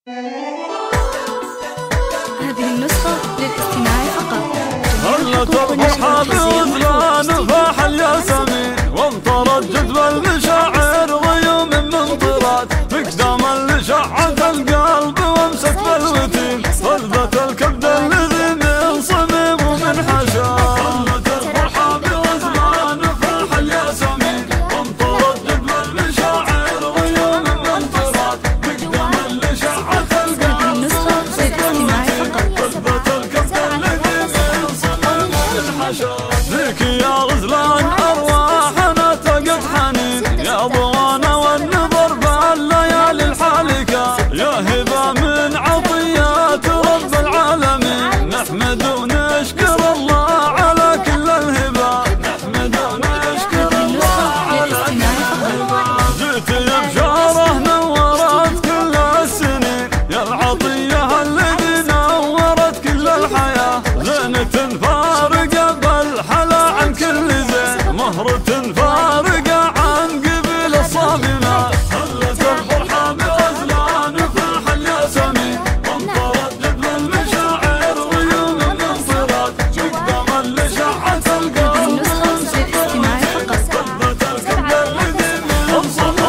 هذه النسخة للاستماع فقط. هلت الفرحة بغزلان فاح الياسمين وامطرت جذب المشاعر غيوم من طرات مقدام اللي شعت القلب وامست بالوتين فلذت الكبد الذي من صميم ومن حشا. هلت الفرحة بغزلان فاح الياسمين وامطرت جذب المشاعر غيوم من طرات مقدام اللي شعت القلب وامست بالوتين فلذت الكبد الذي من صميم ومن حشا. ذيك يا غزلان أرواحنا تقت حنين يا ضوانا والنظر بالليالي الحالكة يا هبة من عطيات رب العالمين نحمد ونشكر الله على كل الهبة نحمد ونشكر الله على كل الهبة. جئت يا بشارة نورت كل السنين يا العطية الذي نورت كل الحياة زينة فارقة بالحلا عن كل زين مهرة فارقة عن قبل الصاممات. هلت الفرحة بغزلان فاح الياسمين وامطرت جذب المشاعر غيوم من طرات مقدام اللي شعت القلب وامست بالوتين فلذت الكبد الذي من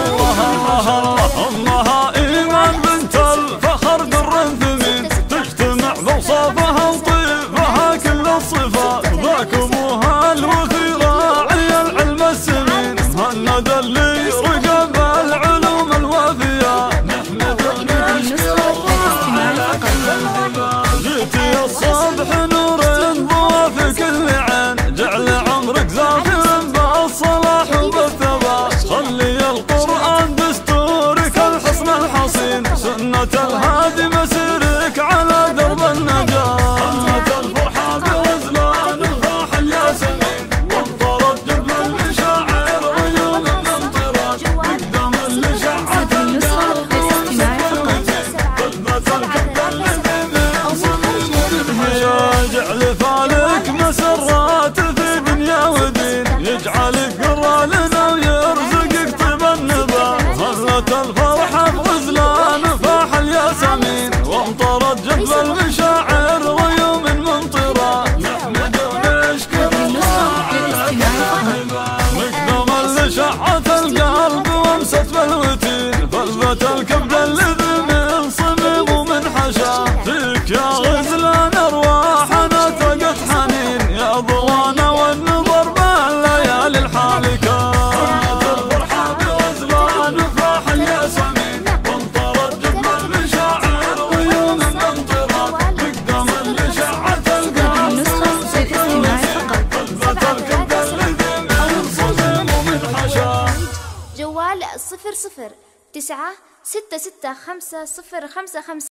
أمها إيمان بنت الفخر در ثمين تجتمع بوصافها وطيبها كل الصفات ذاك أبوها الوفي راعي العلم السمين مهند اللي رقب العلوم الوافية نحمد ونشكر الله على كل الهبة. جيت يا الصبح نور ضوى في كل عين جعل عمرك زاخر بالصلاح وبالثبات خلي القرآن دستورك الحصن الحصين سنة الهادي مسيرك على درب النجاة. هلت الفرحة بغزلان فاح الياسمين وامطرت جذب المشاعر غيوم من طرات مقدام اللي شعت القلب وامست بالوتين فلذت الكبد الذي من صميم ومن جعل فالك مسرات في دنيا ودين يجعلك قرى لنا ويرزقك طيب النبات. هلت الفرحة بغزلان فاح الياسمين وامطرت جذب المشاعر غيوم من طرات نحمد ونشكر الله على كل الهبة. مقدام اللي شعت القلب وامست بالوتين فلذت الكبد الذي من صميم ومن حشا. فيك يا غزلان أرواحنا تقت حنين يا ضوانا والنظر بالليالي الحالكة. هلت الفرحة بغزلان فاح الياسمين وامطرت جذب المشاعر غيوم من طرات مقدام اللي شعت القلب وامست بالوتين فلذت الكبد الذي من صميم ومن حشا. جوال 00 9 6 6 5 0 5 5